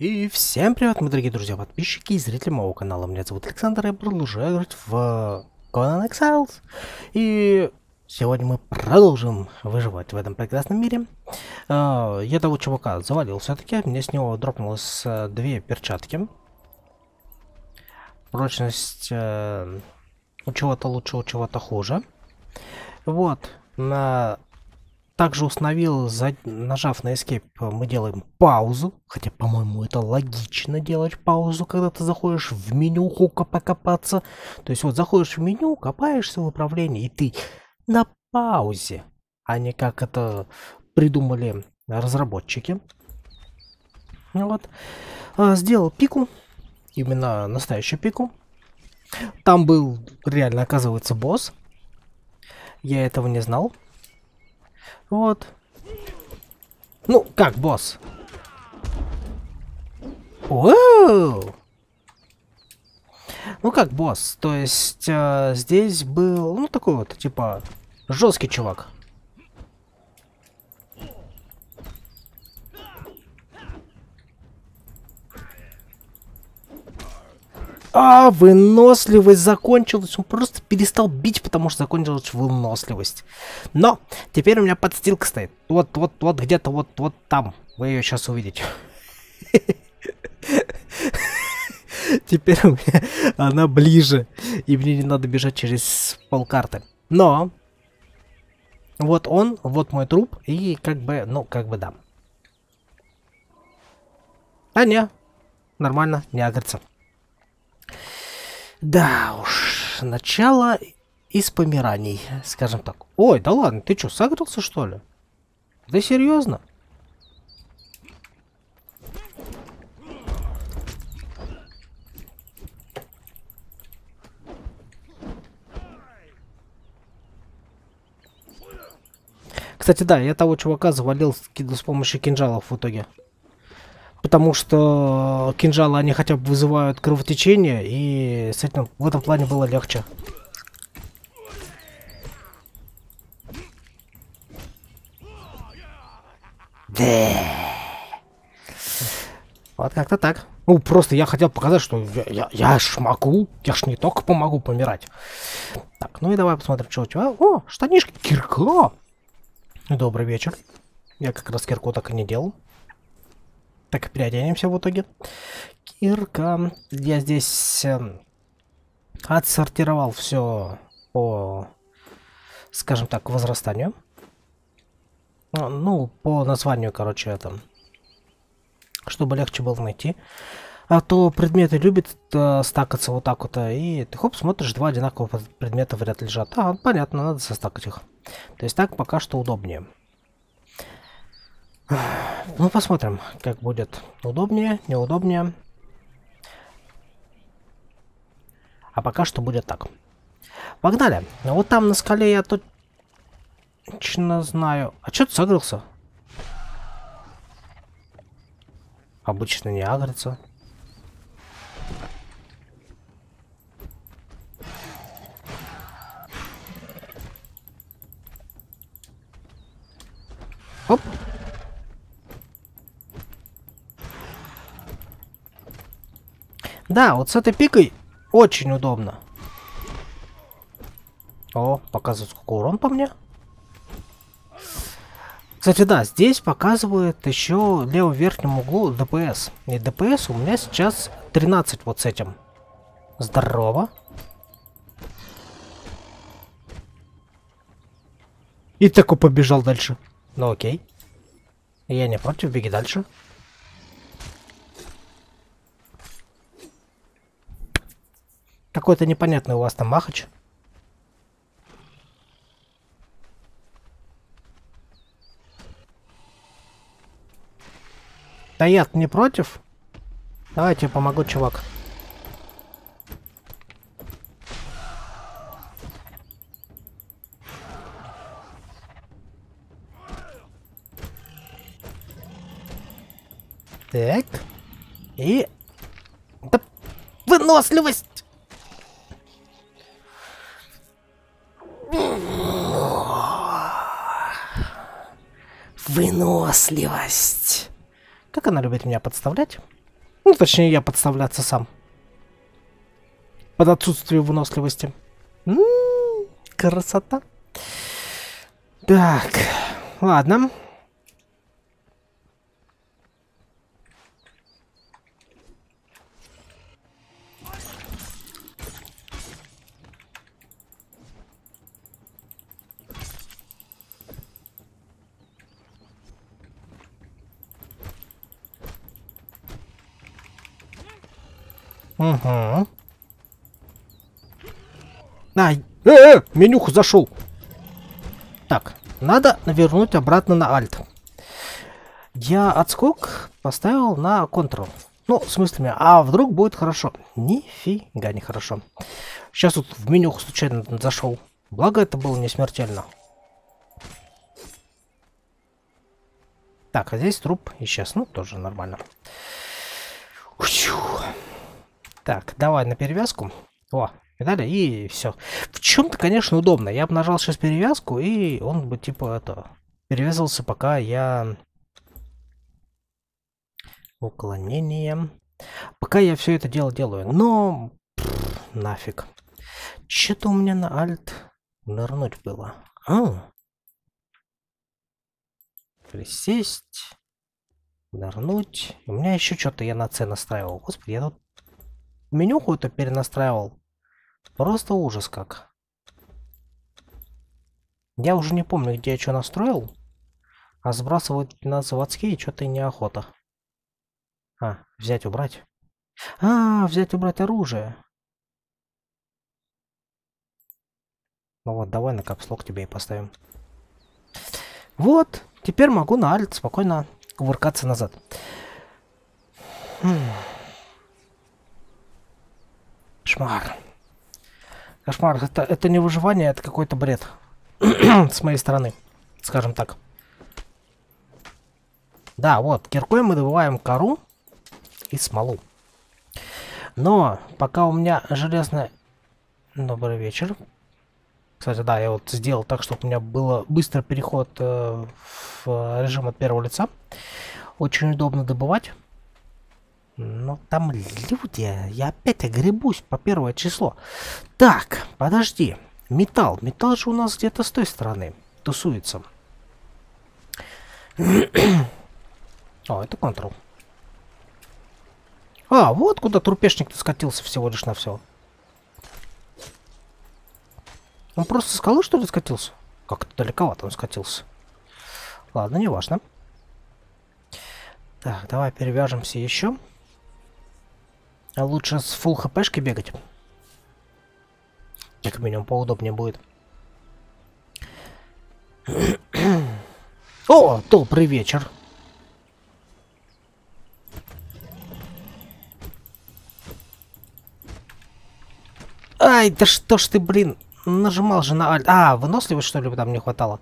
И всем привет, мои дорогие друзья, подписчики и зрители моего канала. Меня зовут Александр, я продолжаю играть в Conan Exiles. И сегодня мы продолжим выживать в этом прекрасном мире. Я того чувака завалил все-таки, мне с него дропнулось 2 перчатки. Прочность у чего-то лучше, у чего-то хуже. Вот, также установил, нажав на Escape, мы делаем паузу. Хотя, по-моему, это логично делать паузу, когда ты заходишь в менюху покопаться. То есть вот заходишь в меню, копаешься в управлении, и ты на паузе. А не как это придумали разработчики. Вот. Сделал пику. Именно настоящую пику. Там был реально, оказывается, босс. Я этого не знал. Вот. Ну, как босс? Оу! Ну, как босс? То есть, здесь был, ну, такой вот, типа, жесткий чувак. Выносливость закончилась. Он просто перестал бить, потому что закончилась выносливость. Но теперь у меня подстилка стоит. Вот где-то вот там. Вы ее сейчас увидите. Теперь у меня она ближе. И мне не надо бежать через полкарты. Но вот он, вот мой труп. И как бы, ну, как бы да. Не, нормально, не агрится. Да уж, начало из помираний, скажем так. Ой, да ладно, ты что, согрелся, что ли? Да серьезно? Кстати, да, я того чувака завалил с помощью кинжалов в итоге. Потому что кинжалы, они хотя бы вызывают кровотечение, и с этим в этом плане было легче. Да. Вот как-то так. Ну, просто я хотел показать, что я ж могу, я ж не только помогу помирать. Так, ну и давай посмотрим, что у тебя. О, штанишки, кирка. Добрый вечер. Я как раз кирку так и не делал. Так и переоденемся в итоге. Кирка. Я здесь отсортировал все по, скажем так, возрастанию. Ну, по названию, короче, это. Чтобы легче было найти. А то предметы любят стакаться вот так вот. И ты хоп, смотришь, 2 одинаковых предмета в ряд лежат. Понятно, надо состакать их. То есть так пока что удобнее. Ну, посмотрим, как будет удобнее, неудобнее. А пока что будет так. Погнали. Вот там на скале я точно знаю. А что ты согрелся? Обычно не агрится. Оп. Да, вот с этой пикой очень удобно. О, показывает, сколько урон по мне. Кстати, да, здесь показывает еще в левом верхнем углу ДПС. И ДПС у меня сейчас 13 вот с этим. Здорово. И такой побежал дальше. Ну окей. Я не против, беги дальше. Какой-то непонятный у вас там махач. Да я не против. Давай я тебе помогу, чувак. Так. И... Да, выносливость! Выносливость. Как она любит меня подставлять. Ну, точнее, я подставляться сам. Под отсутствие выносливости. Красота. Так, ладно. Угу. Ай, менюху зашел. Так, надо навернуть обратно на Alt. Я отскок поставил на Ctrl. Ну, в смысле, а вдруг будет хорошо? Нифига не хорошо. Сейчас вот в менюху случайно зашел. Благо это было не смертельно. Так, а здесь труп исчез. Ну, тоже нормально. Так, давай на перевязку. О, видали? И все. В чем-то, конечно, удобно. Я бы нажал сейчас перевязку, и он бы, типа, это... перевязывался, пока я... Уклонение. Пока я все это дело делаю. Но... нафиг. Что-то у меня на Alt нырнуть было. Присесть. Нырнуть. У меня еще что-то я на C настраивал. Господи, я тут менюху это перенастраивал. Просто ужас как. Я уже не помню, где я что настроил. А сбрасывать на заводские что-то и неохота. Взять, убрать. Взять, убрать оружие. Ну вот, давай на капслок тебе и поставим. Вот, теперь могу на Alt спокойно кувыркаться назад. Кошмар. Кошмар, это не выживание, это какой-то бред. С моей стороны, скажем так. Да, вот, киркой мы добываем кору и смолу. Но пока у меня железная... Добрый вечер. Кстати, да, я вот сделал так, чтобы у меня был быстрый переход в режим от первого лица. Очень удобно добывать. Но там люди... Я опять огребусь по первое число. Так, подожди. Металл. Металл же у нас где-то с той стороны тусуется. О, это Ctrl. Вот куда трупешник-то скатился всего лишь на все. Он просто со скалы, что ли, скатился? Как-то далековато он скатился. Ладно, не важно. Так, давай перевяжемся еще. А лучше с фулл хпшки бегать. Как минимум поудобнее будет. О, добрый вечер. Ай, да что ж ты, блин, нажимал же на Alt. Выносливость, что ли, там не хватало?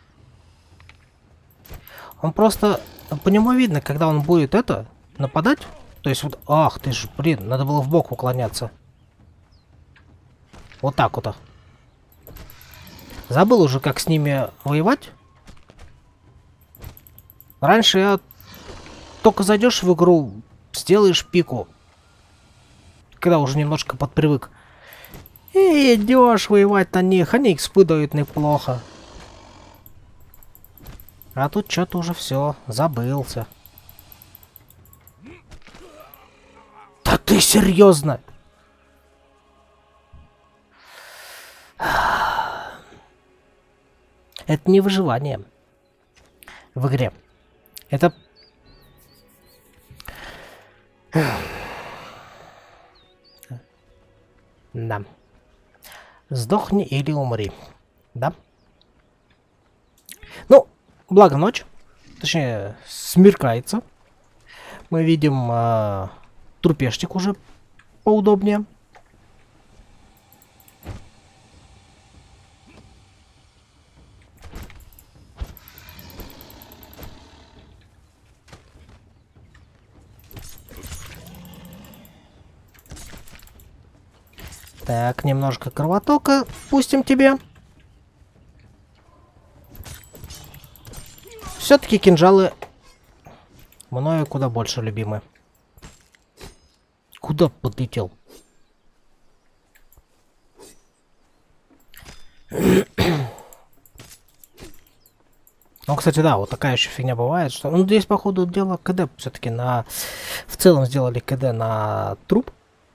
Он просто... По нему видно, когда он будет нападать. То есть вот... Ах ты ж, блин, надо было в бок уклоняться. Вот так вот. Забыл уже, как с ними воевать. Раньше я... Только зайдешь в игру, сделаешь пику. Когда уже немножко подпривык. И идешь воевать на них, они их спыдают неплохо. А тут что-то уже все, забылся. Да ты серьезно? Это не выживание в игре. Это... Да. Сдохни или умри. Да? Ну, благо ночь. Точнее, смеркается. Мы видим трупешник уже поудобнее. Так, немножко кровотока пустим тебе. Все-таки кинжалы мною куда больше любимы. куда подлетел? Ну, кстати, да, вот такая еще фигня бывает, что... Ну, здесь, походу, дело КД все-таки на... В целом сделали КД на труп.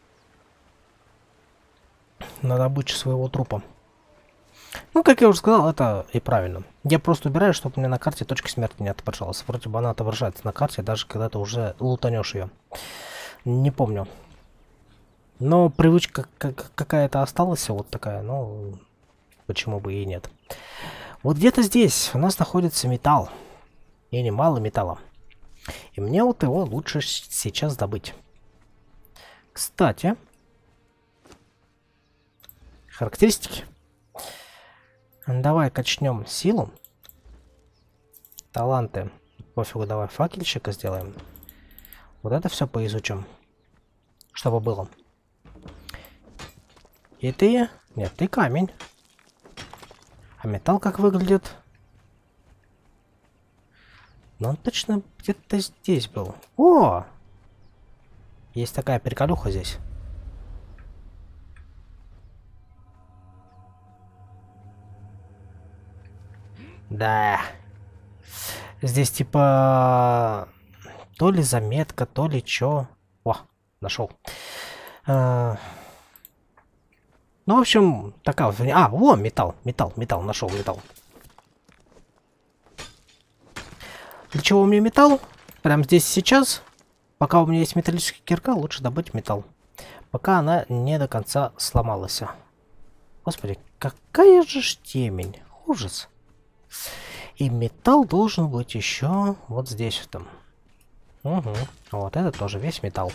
На добычу своего трупа. Ну, как я уже сказал, это и правильно. Я просто убираю, чтобы у меня на карте точка смерти не отображалась. Вроде бы она отображается на карте, даже когда ты уже лутанешь ее. Не помню. Но привычка какая-то осталась, вот такая, ну... Почему бы и нет. Вот где-то здесь у нас находится металл. И немало металла. И мне вот его лучше сейчас добыть. Кстати. Характеристики. Давай качнем силу. Таланты. Пофигу, давай факельщика сделаем. Вот это все поизучим. Чтобы было. И ты... Нет, ты камень. А металл как выглядит? Ну, он точно где-то здесь был. О! Есть такая приколюха здесь. Да. Здесь типа... То ли заметка, то ли чё. О, нашел. Ну, в общем, такая вот... А, во, металл, нашел металл. Для чего мне металл? Прямо здесь сейчас, пока у меня есть металлическая кирка, лучше добыть металл. Пока она не до конца сломалась. Господи, какая же ж темень. Ужас. И металл должен быть еще вот здесь вот там. Угу. Вот это тоже весь металл.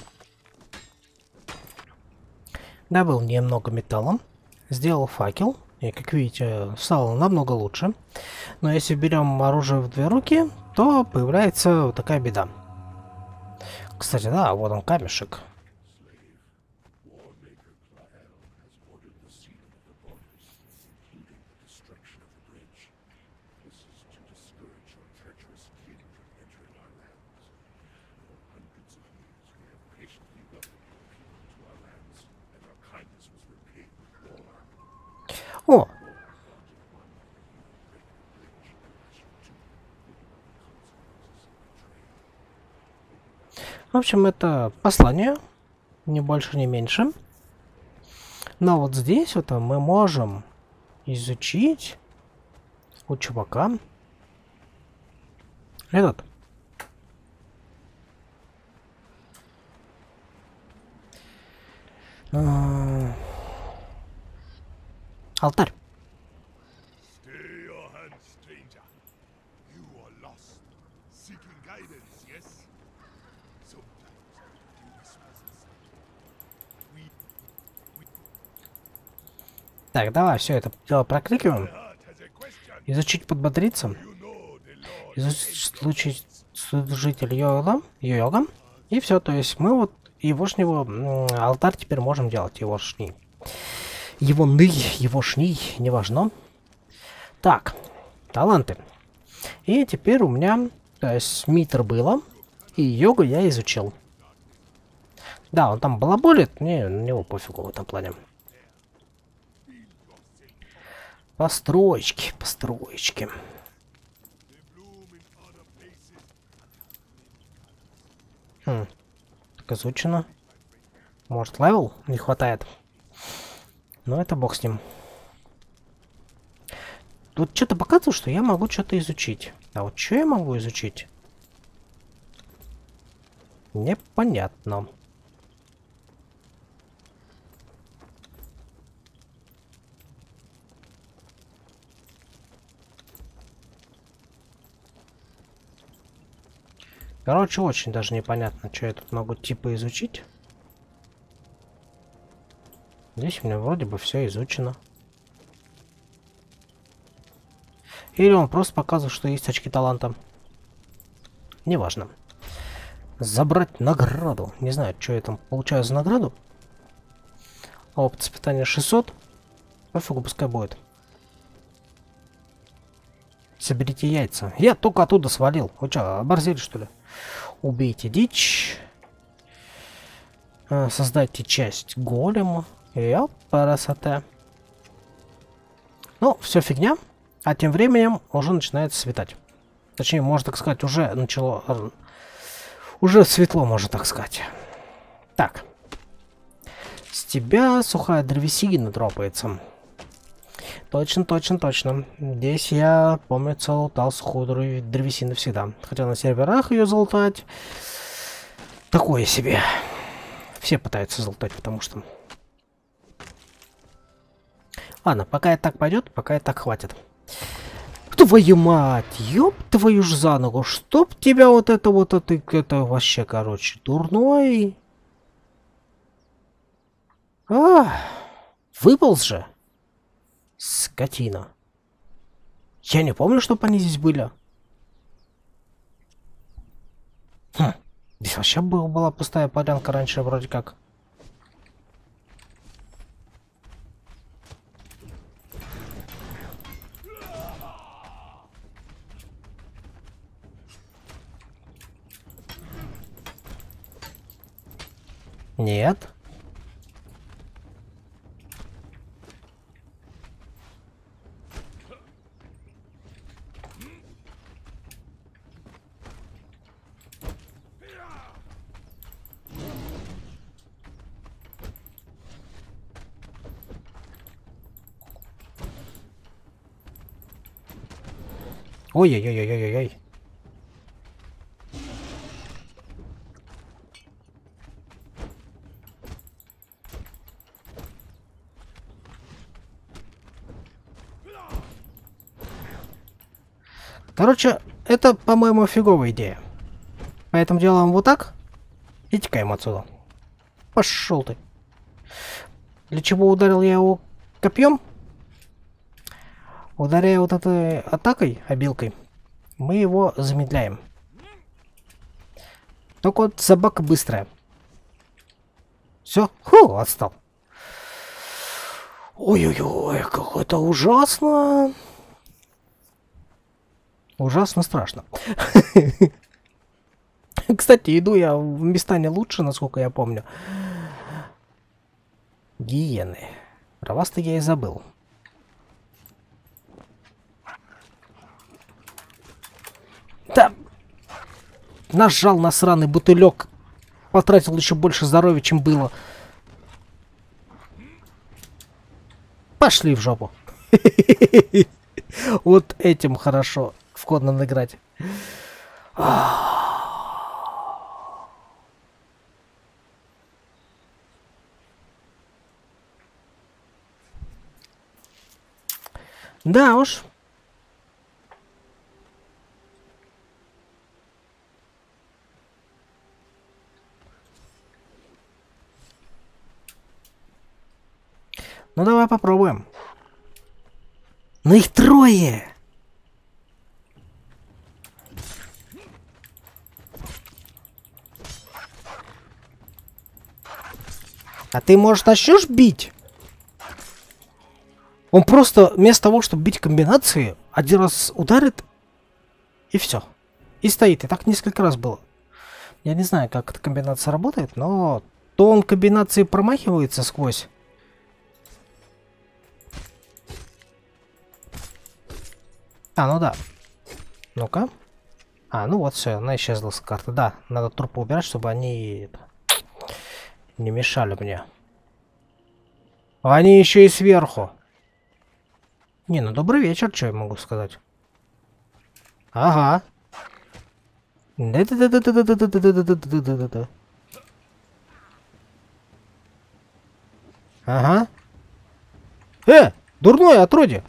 Добыл немного металла. Сделал факел. И, как видите, стало намного лучше. Но если берем оружие в две руки, то появляется вот такая беда. Кстати, да, вот он камешек. О! В общем, это послание. Ни больше, ни меньше. Но вот здесь вот мы можем изучить у чувака этот. Алтарь. Так, давай все это дело прокликиваем. Изучить, подбодриться. Изучить служитель йога. И все, то есть мы вот егошнего алтарь теперь можем делать. Егошний. Егошний, неважно. Так, таланты. И теперь у меня, то есть, митр было, и йогу я изучил. Да, он там балаболит, мне на него пофигу в этом плане. Построечки, построечки. Так изучено. Может, левел не хватает? Но это бог с ним. Тут что-то показывает, что я могу что-то изучить. А вот что я могу изучить? Непонятно. Короче, очень даже непонятно, что я тут могу типа изучить. Здесь у меня вроде бы все изучено. Или он просто показывает, что есть очки таланта. Неважно. Забрать награду. Не знаю, что я там получаю за награду. Опыт испытания 600. Пофигу, пускай будет. Соберите яйца. Я только оттуда свалил. Вы что, оборзели, что ли? Убейте дичь. Создайте часть голема. Ёпарасоте. Ну, все фигня. А тем временем уже начинает светать. Точнее, можно так сказать, уже начало... Уже светло, можно так сказать. Так. С тебя сухая древесина дропается. Точно, точно, точно. Здесь я, помнится, лутал сухую древесину всегда. Хотя на серверах ее залутать... Такое себе. Все пытаются залутать, потому что... Ладно, пока это так пойдет, пока это так хватит. Твою мать, ёб твою ж за ногу, чтоб тебя вот это вот, это вообще, короче, дурной. Выполз же. Скотина. Я не помню, чтоб они здесь были. Здесь вообще была пустая полянка раньше, вроде как. Нет. Ой-ой-ой-ой-ой-ой. Короче, это, по-моему, фиговая идея. Поэтому делаем вот так. И текаем отсюда. Пошел ты. Для чего ударил я его копьем? Ударяя вот этой атакой, обилкой, мы его замедляем. Только вот собака быстрая. Все, отстал. Ой-ой-ой, как это ужасно. Ужасно страшно. Кстати, иду я в места не лучше, насколько я помню. Гиены. Про вас-то я и забыл. Да. Нажал на сраный бутылек. Потратил еще больше здоровья, чем было. Пошли в жопу. Вот этим хорошо входно играть. Да уж. Ну давай попробуем. Но их трое. А ты, может, начнешь бить? Он просто вместо того, чтобы бить комбинации, один раз ударит, и все. И стоит. И так несколько раз было. Я не знаю, как эта комбинация работает, но то он комбинации промахивается сквозь. А, ну да. Ну-ка. А, ну вот все, она исчезла с карты. Да, надо трупы убирать, чтобы они не мешали мне. Они еще и сверху. Не, ну добрый вечер, что я могу сказать. Ага. Да-да-да-да-да-да-да-да-да-да-да-да-да. Ага. Дурное отродье.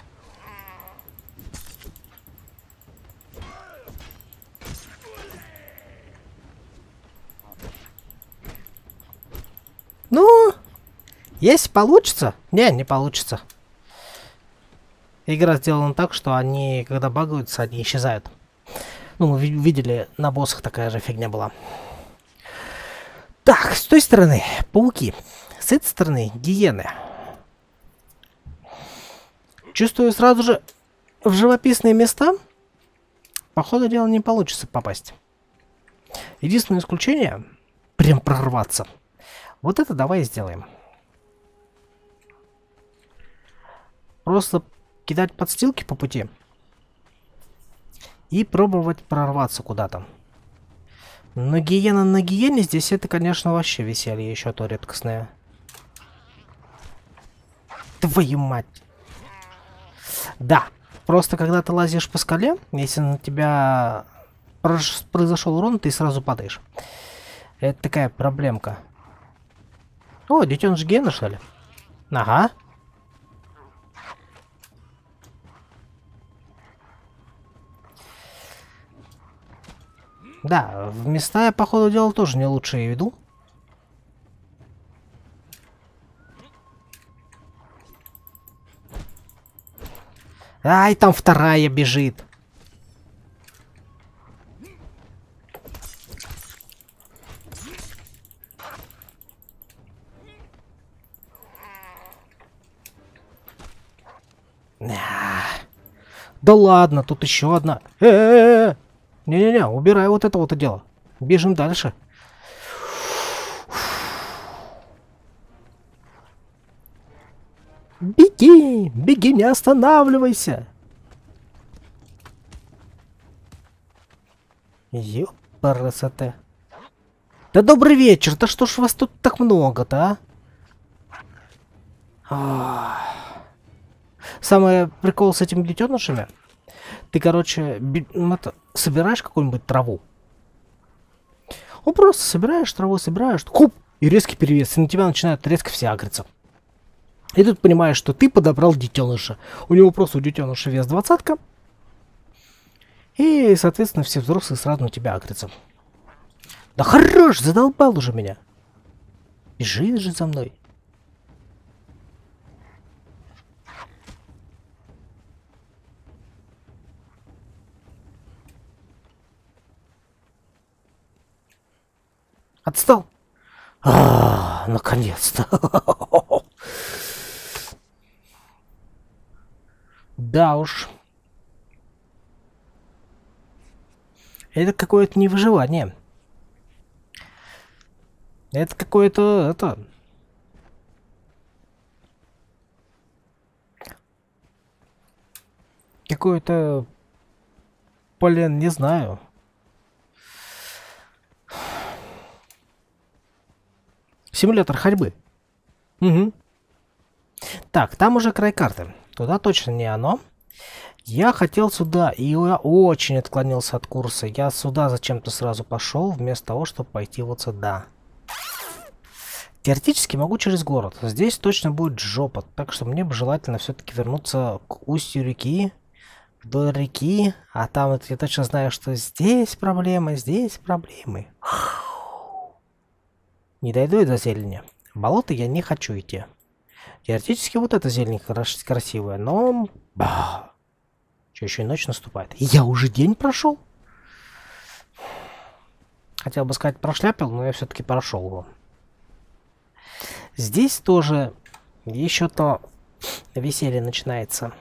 Ну, если получится. Не получится. Игра сделана так, что они, когда багаются, они исчезают. Ну, мы видели, на боссах такая же фигня была. Так, с той стороны пауки. С этой стороны гиены. Чувствую, сразу же в живописные места, по ходу дела, не получится попасть. Единственное исключение, прям прорваться. Вот это давай сделаем. Просто кидать подстилки по пути. И пробовать прорваться куда-то. Но гиена на гиене здесь это, конечно, вообще веселье еще то редкостное. Твою мать. Да, просто когда ты лазишь по скале, если на тебя произошел урон, ты сразу падаешь. Это такая проблемка. О, детеныш гена, что ли? Ага. Да, в места я, по ходу дела, тоже не лучшие веду. Ай, там вторая бежит. Да ладно, тут еще одна. Не-не-не, убирай вот это вот дело. Бежим дальше. Беги, беги, не останавливайся. Ёпарасоте. Да добрый вечер, да что ж вас тут так много-то, а? Самый прикол с этими детенышами. Ты, короче, собираешь какую-нибудь траву. Ну, просто собираешь траву, собираешь, хоп, и резкий перевес. И на тебя начинают резко все агриться. И тут понимаешь, что ты подобрал детеныша. У него просто у детеныша вес 20-ка. И, соответственно, все взрослые сразу на тебя агрятся. Да хорош, задолбал уже меня. Бежи же за мной. Отстал. Наконец-то. Да уж. Это какое-то не выживание. Это какое-то, это... Какое-то... Блин, не знаю. Симулятор ходьбы. Угу. Так, там уже край карты. Туда точно не оно. Я хотел сюда, и я очень отклонился от курса. Я сюда зачем-то сразу пошел, вместо того, чтобы пойти вот сюда. Теоретически могу через город. Здесь точно будет жопа. Так что мне бы желательно все-таки вернуться к устью реки. Вдоль реки. А там вот я точно знаю, что здесь проблемы, здесь проблемы. Не дойду я до зелени. В болото я не хочу идти. Теоретически вот эта зелень красивая, но... Что, еще и ночь наступает? Я уже день прошел? Хотел бы сказать, прошляпил, но я все-таки прошел его. Здесь тоже еще то веселье начинается.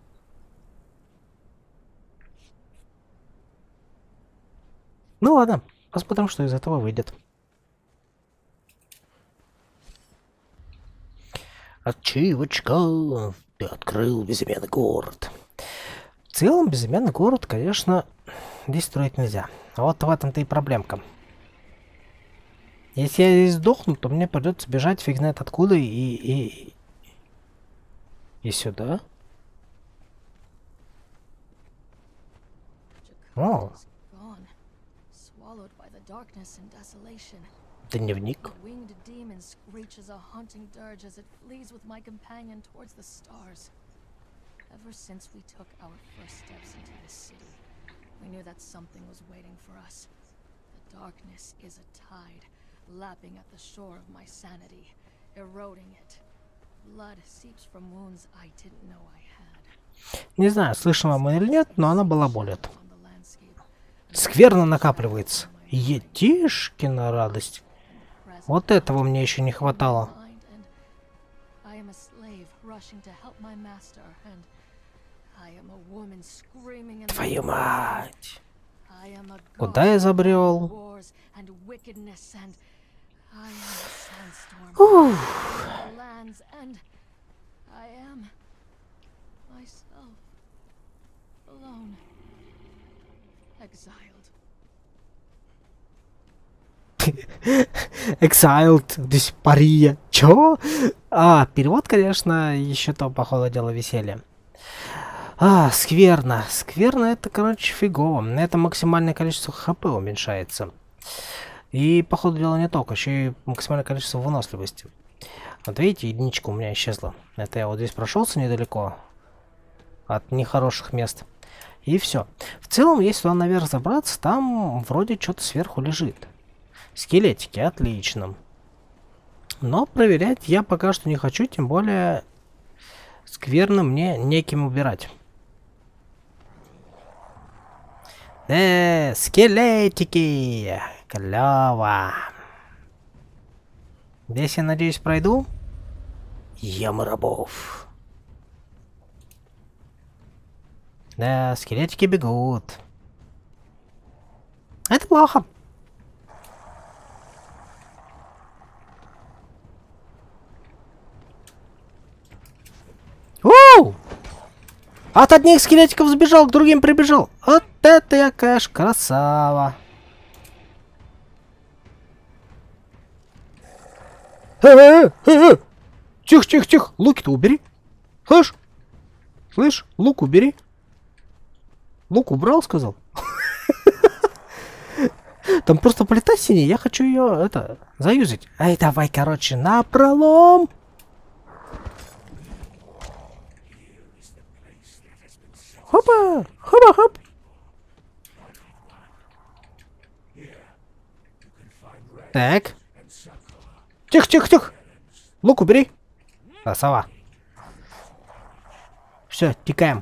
Ну ладно, посмотрим, что из этого выйдет. Ачивочка, ты открыл безымянный город. В целом, безымянный город, конечно, здесь строить нельзя. А вот в этом-то и проблемка. Если я здесь сдохну, то мне придется бежать фиг знает откуда и сюда. О. Дневник. Ever since we took our first steps into this city, we knew that something was waiting for us. The darkness is a tide, lapping at the shore of my sanity, eroding it. Blood seeps from wounds I didn't know I had. Не знаю, слышно вам или нет, но она была болит. Скверно накапливается. Етишкина радость. Вот этого мне еще не хватало. Твою мать. Куда я забрел? sandstorm. Уф. The lands, and I am myself alone, exiled. Exiled, здесь пария. Чё? А, перевод, конечно, еще то, по ходу дела, веселье. А, скверно. Скверно это, короче, фигово. На это максимальное количество хп уменьшается. И, по ходу дела, не только, еще и максимальное количество выносливости. Вот видите, единичка у меня исчезла. Это я вот здесь прошелся недалеко от нехороших мест. И все. В целом, если туда наверх забраться, там вроде что-то сверху лежит. Скелетики, отлично. Но проверять я пока что не хочу, тем более скверно мне неким убирать. Скелетики! Клёво! Здесь, я надеюсь, пройду. Яма рабов. Да, скелетики бегут. Это плохо. Оу! От одних скелетиков сбежал, к другим прибежал. Вот это я, конечно, красава. Тихо, тихо, тихо. Луки-то убери. Слышь? Слышь, лук убери. Лук убрал, сказал. Там просто плита синяя, я хочу ее, это, заюзать. Ай, давай, короче, напролом. Хопа! Хопа-хоп! Так. Тихо, тихо, тихо! Лук убери! А, сова. Все, текаем.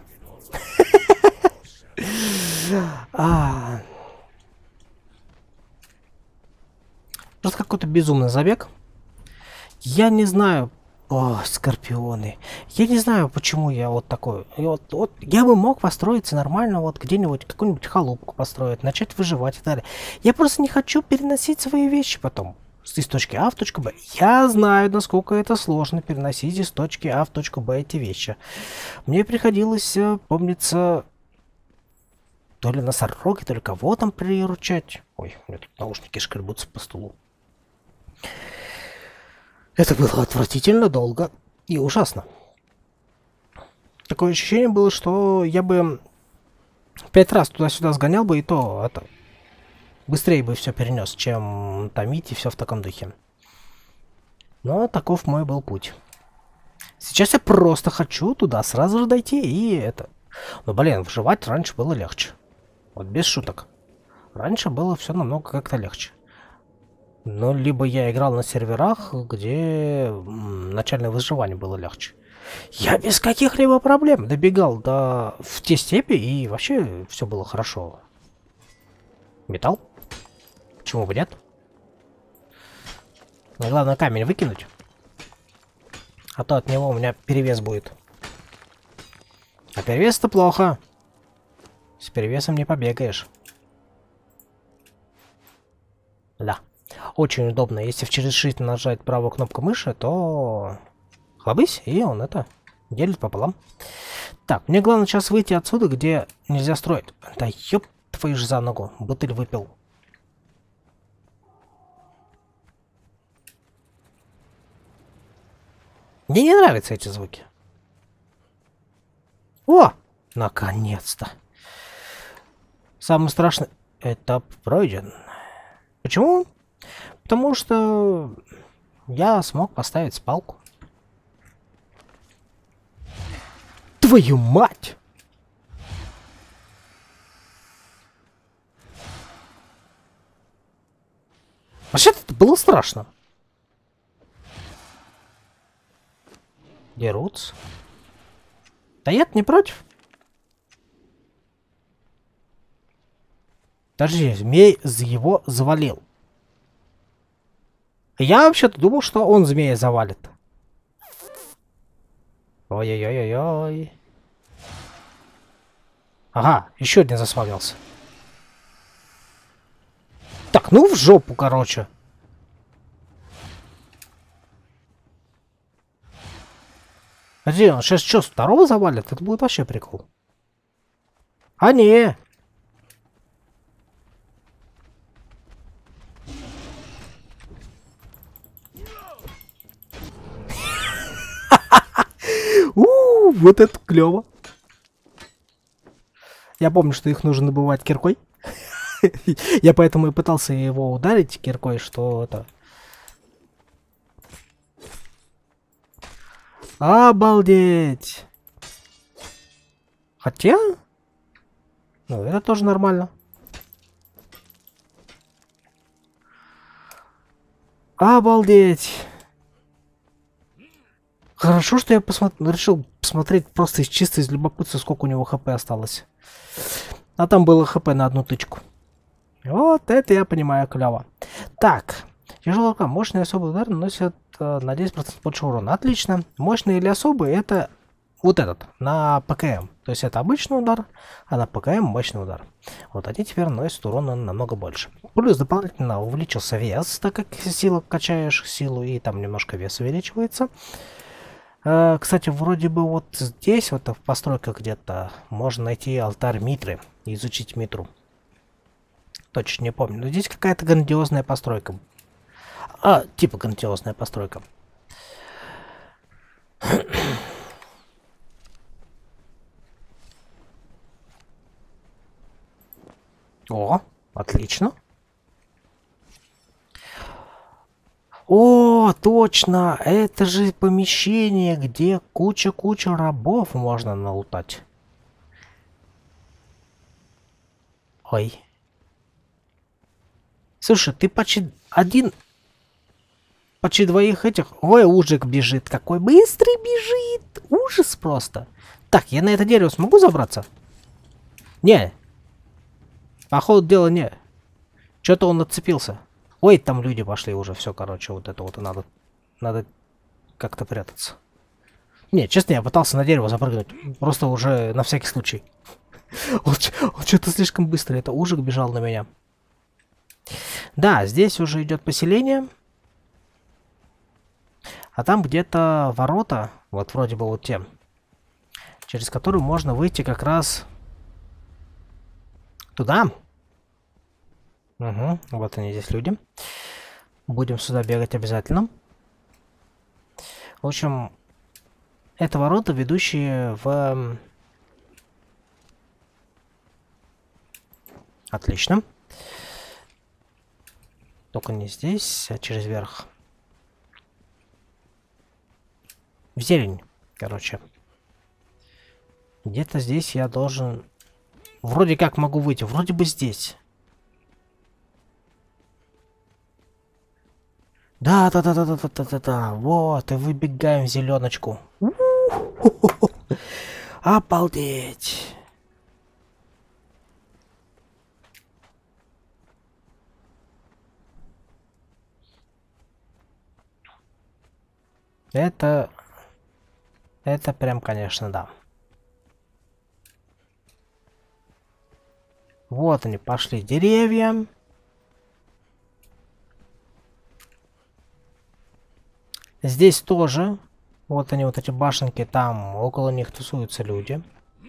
Просто какой-то безумный забег. Я не знаю. О, скорпионы. Я не знаю, почему я вот такой. Вот я бы мог построиться нормально, вот где-нибудь какую-нибудь халупку построить, начать выживать и так далее. Я просто не хочу переносить свои вещи потом из точки А в точку Б. Я знаю, насколько это сложно переносить из точки А в точку Б эти вещи. Мне приходилось, помнится, то ли носороги, то ли кого там приручать. Ой, у меня тут наушники шкребутся по столу. Это было отвратительно, долго и ужасно. Такое ощущение было, что я бы 5 раз туда-сюда сгонял бы, и то это быстрее бы все перенес, чем томить и все в таком духе. Но таков мой был путь. Сейчас я просто хочу туда сразу же дойти и это. Но, блин, выживать раньше было легче. Вот без шуток. Раньше было все намного как-то легче. Ну, либо я играл на серверах, где начальное выживание было легче. Я без каких-либо проблем добегал в те степи, и вообще все было хорошо. Металл? Почему бы нет? Но главное камень выкинуть. А то от него у меня перевес будет. А перевес-то плохо. С перевесом не побегаешь. Да. Очень удобно. Если в через Shift нажать правую кнопку мыши, то хлобысь, и он это делит пополам. Так, мне главное сейчас выйти отсюда, где нельзя строить. Да ёб твою ж за ногу. Бутыль выпил. Мне не нравятся эти звуки. О! Наконец-то. Самый страшный этап пройден. Почему? Потому что я смог поставить палку. Твою мать! Вообще-то это было страшно. Дерутся. Да я не против. Подожди, змей его завалил. Я вообще-то думал, что он змея завалит. Ой-ой-ой-ой-ой. Ага, еще один заспавнился. Так, ну в жопу, короче. А где он? Сейчас что, с второго завалит? Это будет вообще прикол. А не! Вот это клево. Я помню, что их нужно добывать киркой. Я поэтому и пытался его ударить киркой, что это... Обалдеть! Хотя... Ну, это тоже нормально. Обалдеть! Хорошо, что я решил посмотреть просто чисто из любопытства, сколько у него хп осталось. А там было хп на одну тычку. Вот это я понимаю, клево. Так, тяжелая рука. Мощный и особый удар наносит на 10% больше урона. Отлично. Мощный или особый это вот этот, на ПКМ. То есть это обычный удар, а на ПКМ мощный удар. Вот они теперь наносят урона намного больше. Плюс дополнительно увеличился вес, так как силу качаешь, силу и там немножко вес увеличивается. Кстати, вроде бы вот здесь, вот в постройках где-то, можно найти алтарь Митры и изучить Митру. Точно не помню, но здесь какая-то грандиозная постройка. Типа грандиозная постройка. О, отлично. О, точно! Это же помещение, где куча рабов можно налутать. Ой. Слушай, ты почти двоих этих... Ой, ужик бежит. Какой быстрый бежит. Ужас просто. Так, я на это дерево смогу забраться? Не. По ходу дела не. Что-то он отцепился. Ой, там люди пошли уже. Все, короче, вот это вот надо как-то прятаться. Не, честно, я пытался на дерево запрыгнуть. Просто уже на всякий случай. Он что-то слишком быстро. Это ужик бежал на меня. Да, здесь уже идет поселение. А там где-то ворота. Вот вроде бы вот те. Через которые можно выйти как раз туда. Угу, вот они здесь люди. Будем сюда бегать обязательно. В общем, это ворота, ведущие в... Отлично. Только не здесь, а через верх. В зелень, короче. Где-то здесь я должен... Вроде как могу выйти, вроде бы здесь. Да. Вот, и выбегаем в зеленочку. Обалдеть. Это прям, конечно, да. Вот они пошли, деревья. Здесь тоже. Вот они, вот эти башенки, там около них тусуются люди.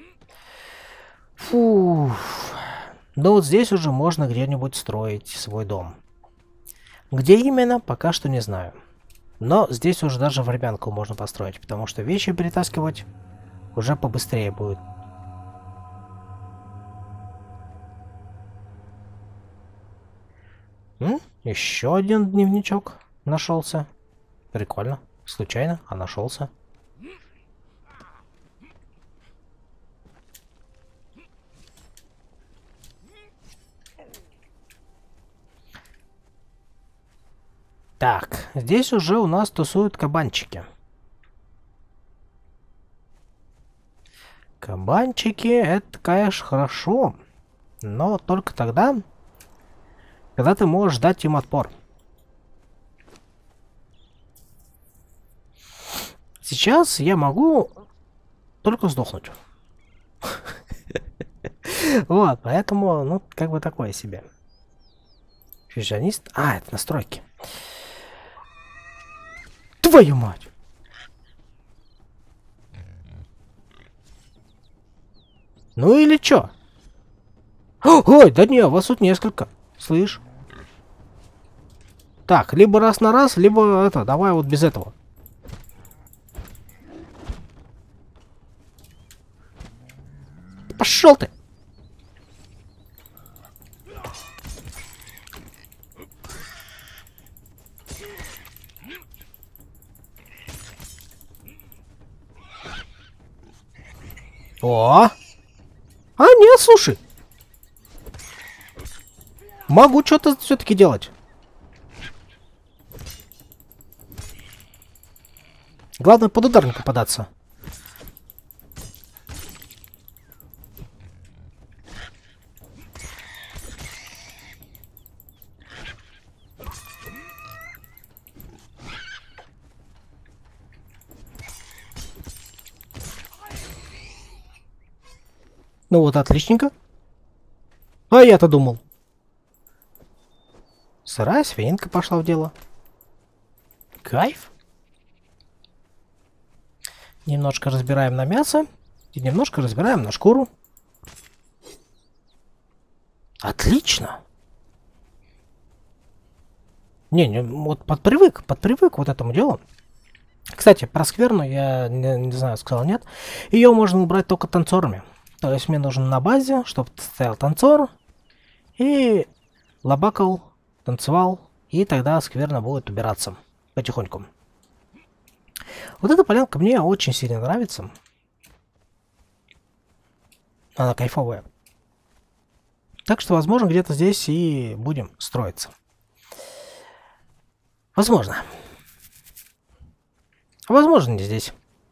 Фу. Да вот здесь уже можно где-нибудь строить свой дом. Где именно, пока что не знаю. Но здесь уже даже времянку можно построить, потому что вещи перетаскивать уже побыстрее будет. Еще один дневничок нашелся. Прикольно. Случайно, а нашелся. Так, здесь уже у нас тусуют кабанчики. Кабанчики, это, конечно, хорошо. Но только тогда, когда ты можешь дать им отпор. Сейчас я могу только сдохнуть. Вот, поэтому, ну, как бы такое себе. Фьюжионист. Это настройки. Твою мать! Ну или чё? Ой, да не, вас тут несколько. Слышь? Так, либо раз на раз, либо это, давай вот без этого. Пошел ты! О! А, нет, слушай. Могу что-то все-таки делать. Главное, под удар не попадаться. Ну вот, отличненько. А я-то думал. Сырая свининка пошла в дело. Кайф. Немножко разбираем на мясо. И немножко разбираем на шкуру. Отлично. Не, вот подпривык вот этому делу. Кстати, про скверну я не знаю, сказал нет. Ее можно убрать только танцорами. То есть мне нужен на базе, чтобы стоял танцор. И лобакал, танцевал. И тогда скверно будет убираться потихоньку. Вот эта полянка мне очень сильно нравится. Она кайфовая. Так что, возможно, где-то здесь и будем строиться. Возможно. Возможно, не здесь.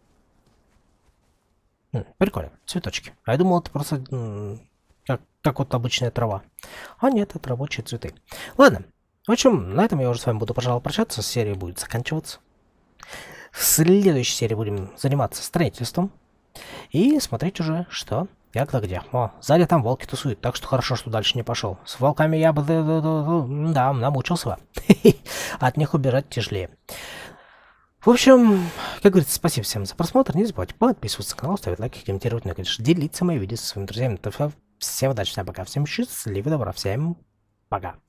Прикольно. Цветочки. А я думал, это просто как вот обычная трава. А нет, это рабочие цветы. Ладно. В общем, на этом я уже с вами буду, пожалуй, прощаться. Серия будет заканчиваться. В следующей серии будем заниматься строительством. И смотреть уже, что, как, да, где. О, сзади там волки тусуют, так что хорошо, что дальше не пошел. С волками я бы, да, намучился. От них убежать тяжелее. В общем, как говорится, спасибо всем за просмотр. Не забывайте подписываться на канал, ставить лайки, комментировать, ну и, конечно, делиться моими видео со своими друзьями. Всем удачи, всем пока, всем счастливо, добра, всем пока.